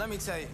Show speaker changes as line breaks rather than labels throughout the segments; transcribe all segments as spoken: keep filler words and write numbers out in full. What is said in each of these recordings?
let me tell you.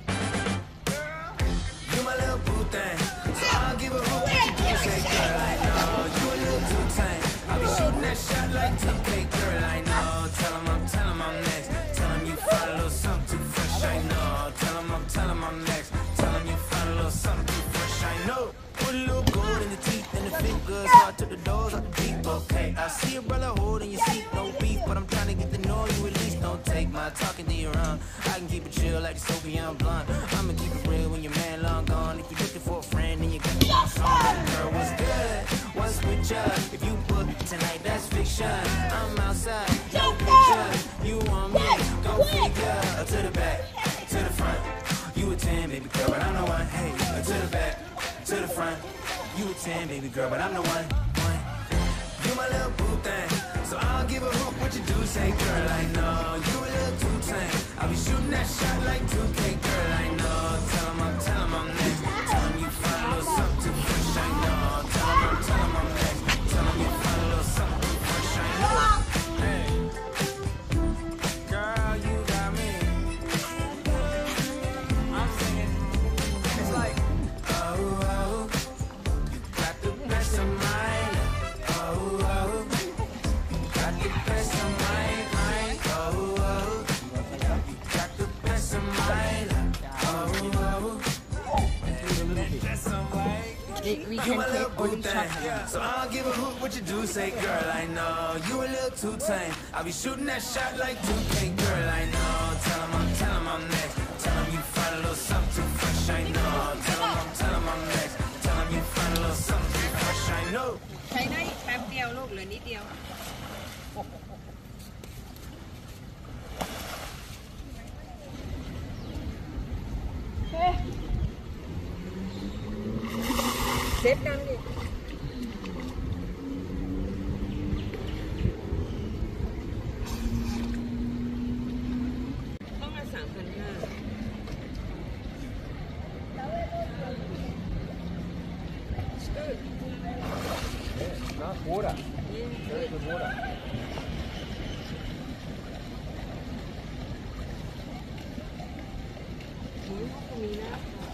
You my little boo thing, so I'll give a hoot what you do. Say, girl, I know you a little too tame. I'll be shooting that shot like two K, girl, I know. Tell him I'm, tell him I'm next. Tell him you find a little something too fresh, I know. Tell him I'm, tell him I'm next. Tell him you find a little something too fresh, I know. Put a little gold in the teeth and the fit good, so I took the doors out the deep, okay. I see a brother holding your seat, no beef, but I'm trying to get to know you at least. Don't take my talking to your own. I can keep it chill like the Soviet blunt. I'ma keep it real when your man long gone. If you're looking for a friend, then you got the wrong song. Girl, what's good? What's with ya? If you book tonight, that's fiction. I'm outside, no picture. You want me? Go figure. Uh, to the back, to the front. You a ten, baby girl, but I'm the one. Hey, uh, to the back, to the front. You a ten, baby girl, but I'm the one. one. You my little boo thing, so I'll give a hoot what you do. Say, girl, I know you a little too tame. I'll be shooting that shot like two K, girl, I know. Tell him I'm, tell him I'm next. Tell him you find a little something too fresh, I know. Tell him I'm, tell him I'm next. Tell him you find a little something too fresh, I know. Hey, girl, you got me. I'm singing. It's like, oh, oh, you got the best of mine. Oh, oh, you got the best of mine, mine. Oh, oh, you got the best of mine. Oh, oh, that's some like.
We
You
can
my little
take
boo
only shot.
thing, so I'll give a hoot what you do. Say, girl, I know you a little too tame. I'll be shooting that shot like two K, girl, I know. Tell him I'm, tell him I'm next. Tell him you find a little something too fresh, I know. Tell him I'm, tell him I'm next. Tell him you find a little something too fresh, I know.
ใช้ได้อีกแป๊บเดียวลูกเหลือนิดเดียว เซฟดังดิต้องมาสามพันห้า
Not water. Very good water.
มีนะ